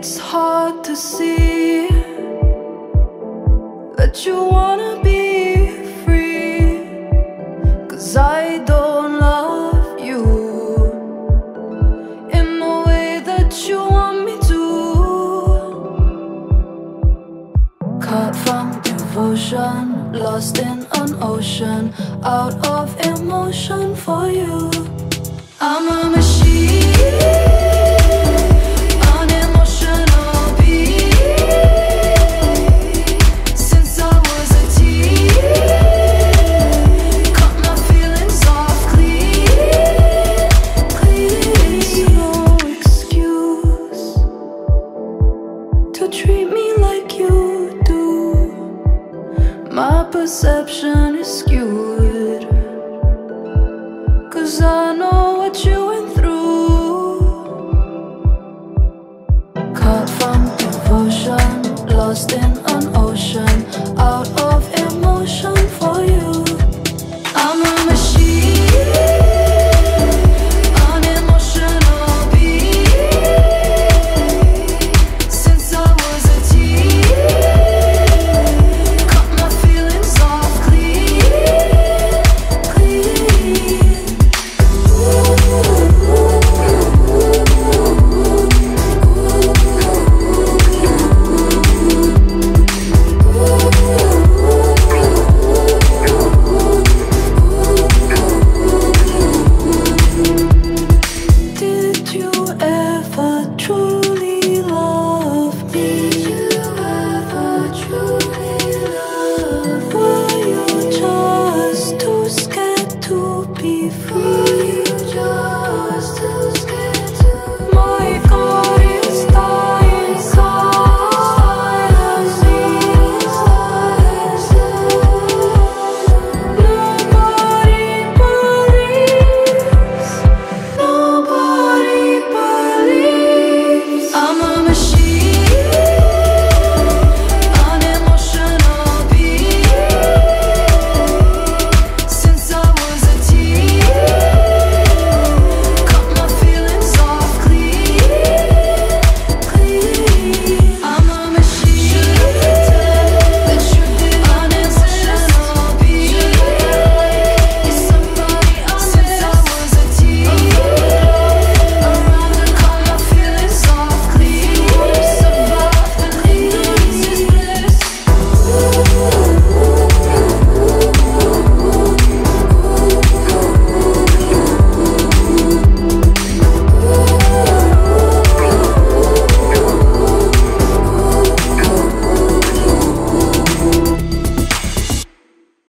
It's hard to see that you wanna be free, 'cause I don't love you in the way that you want me to. Cut from devotion, lost in an ocean, out of emotion for you. I'm a machine, an emotional being. Since I was a teen, cut my feelings off clean, clean. No excuse to treat me like you do. My perception is skewed, 'cause I know what you went through. Cut from devotion, lost in an ocean, out of emotion for you. I'm a machine, an emotional being. Since I was a teen, cut my feelings off clean, clean. Did you ever truly love me? Did you ever truly love me? Were you just too scared to be free?